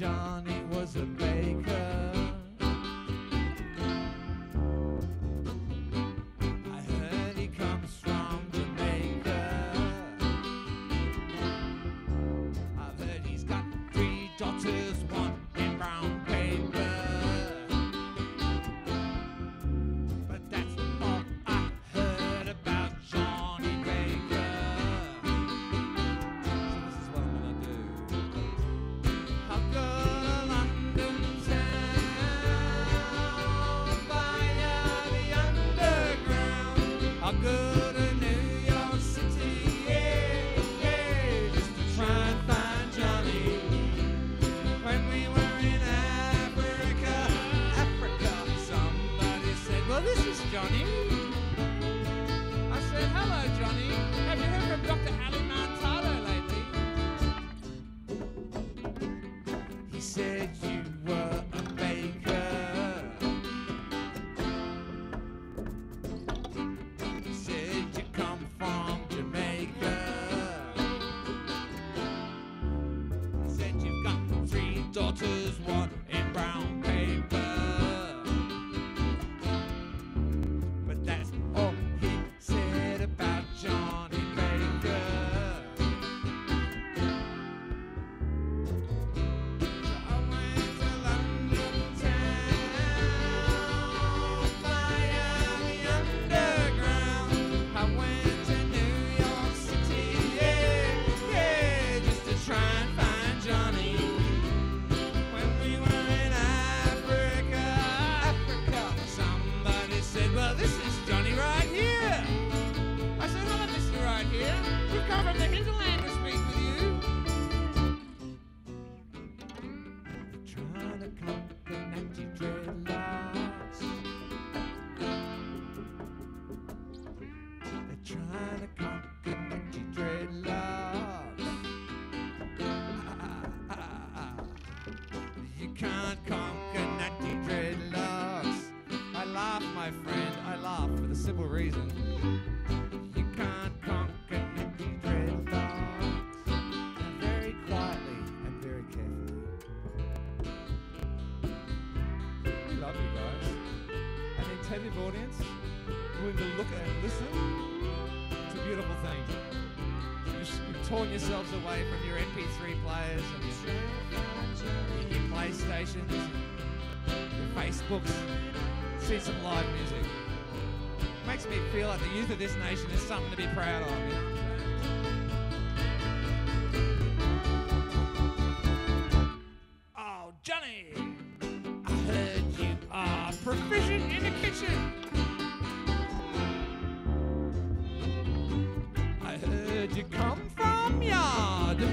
Johnny was a baker. I heard he comes from Jamaica. I've heard he's got 3 daughters, one in brown paper. But that's all I heard about Johnny Baker. So this is what I'm gonna do. I'll go to London town via the underground. I'll go to New York City, yeah, yeah, just to try and find Johnny. When we were in Africa, somebody said, well, this is Johnny. I said, hello, Johnny. Have you heard from Dr. Ali Mantado lately? He said you were a baker. He said you come from Jamaica. He said you've got 3 daughters, one in brown paper. But that's all he said about Johnny Baker. So I went to London town via the underground. I went to New York City, yeah, yeah, just to try and find Johnny. When we were in Africa, somebody said, well, this is Johnny right here. I said, hello, Mr. Right here. We've come from the hinterland to speak with you. Trying to conquer natty dreadlocks. They're trying to conquer natty dreadlocks. You can't conquer natty dreadlocks. I laugh, my friend, I laugh for the simple reason. You can't conquer natty dreadlocks. Now very quietly and very carefully. We love you guys. An attentive audience, willing to look and listen. It's a beautiful thing. You've torn yourselves away from your MP3 players and your PlayStations, your Facebooks. See some live music. Makes me feel like the youth of this nation is something to be proud of. You know what I'm saying? Oh, Johnny! I heard you are proficient in the kitchen. I heard you come from yard.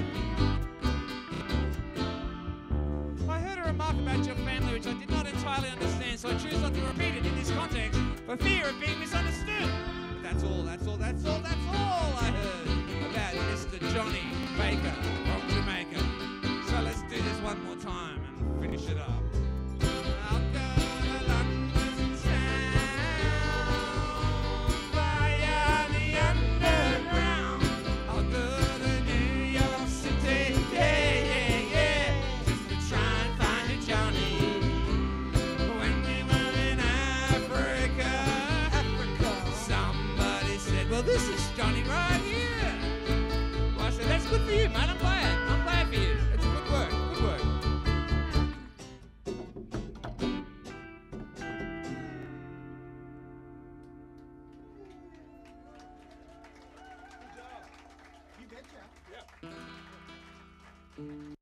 I heard a remark about your family which I did not entirely understand, so I choose not to repeat it in this context for fear of being misunderstood. But that's all I heard about Mr. Johnny Baker from Jamaica. So let's do this one more time and finish it up. I'll go to London town via the underground. I'll go to New York City, yeah, yeah, yeah, just to try and find a Johnny. When we were in Africa, somebody said, well, this is Johnny right here. Well, I said, that's good for you, man. I'm glad for you. It's good work, good work. Good job. You betcha. Yeah.